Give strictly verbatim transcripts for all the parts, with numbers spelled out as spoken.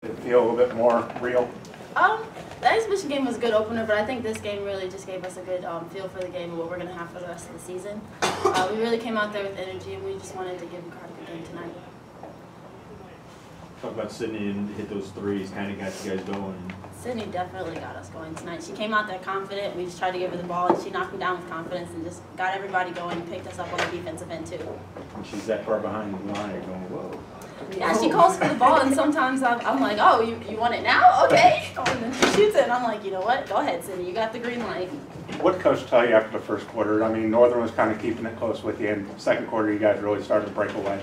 Did it feel a little bit more real? Um, the exhibition game was a good opener, but I think this game really just gave us a good um, feel for the game and what we're going to have for the rest of the season. Uh, we really came out there with energy, and we just wanted to give them credit for the game tonight. Talk about Sydney and hit those threes, kind of got you guys going. Sydney definitely got us going tonight. She came out there confident. We just tried to give her the ball, and she knocked me down with confidence and just got everybody going and picked us up on the defensive end, too. And she's that far behind the line, you're going, whoa. Yeah, she calls for the ball, and sometimes I'm, I'm like, oh, you, you want it now? Okay. And then she shoots it, and I'm like, you know what? Go ahead, Sydney. You got the green light. What did Coach tell you after the first quarter? I mean, Northern was kind of keeping it close with you, and second quarter you guys really started to break away.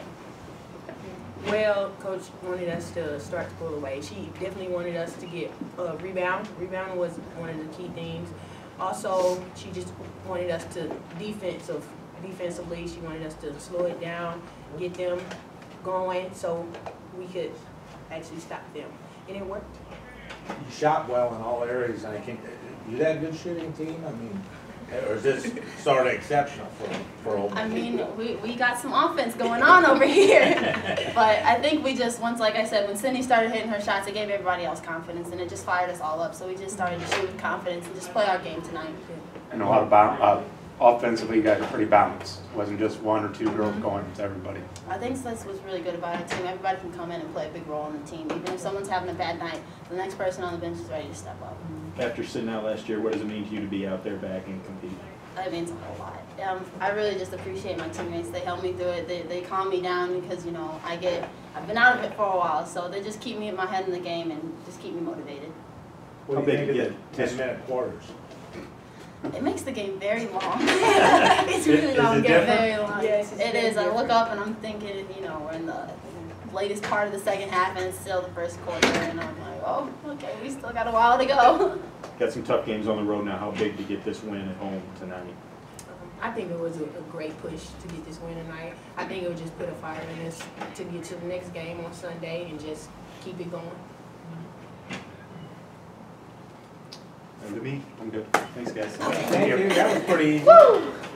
Well, Coach wanted us to start to pull away. She definitely wanted us to get a rebound. Rebound was one of the key things. Also, she just wanted us to defensive, defensively. She wanted us to slow it down, get them going, so we could actually stop them, and it worked. You shot well in all areas, and I think you that good shooting team. I mean, or is this sort of exceptional for for Old? I mean, we, we got some offense going on over here, but I think we just once, like I said, when Sydney started hitting her shots, it gave everybody else confidence, and it just fired us all up. So we just started to shoot with confidence and just play our game tonight. And a lot of bounce, uh, offensively, you guys are pretty balanced. It wasn't just one or two girls going, it's everybody. I think that's what's really good about our team. Everybody can come in and play a big role in the team. Even if someone's having a bad night, the next person on the bench is ready to step up. After sitting out last year, what does it mean to you to be out there back and compete? That means a whole lot. Um, I really just appreciate my teammates. They help me through it. They, they calm me down because, you know, I get, I've been out of it for a while, so they just keep me in my head in the game and just keep me motivated. What do you think of the ten-minute quarters? It makes the game very long. It's really Is long, it get different? very long. Yes, it's it very is. I look different. up and I'm thinking, you know, we're in the latest part of the second half and it's still the first quarter, and I'm like, oh, okay, we still got a while to go. Got some tough games on the road now. How big to get this win at home tonight? I think it was a, a great push to get this win tonight. I think it would just put a fire in us to get to the next game on Sunday and just keep it going. And to me, I'm good. Thanks, guys. Thank you. That was pretty easy. Woo!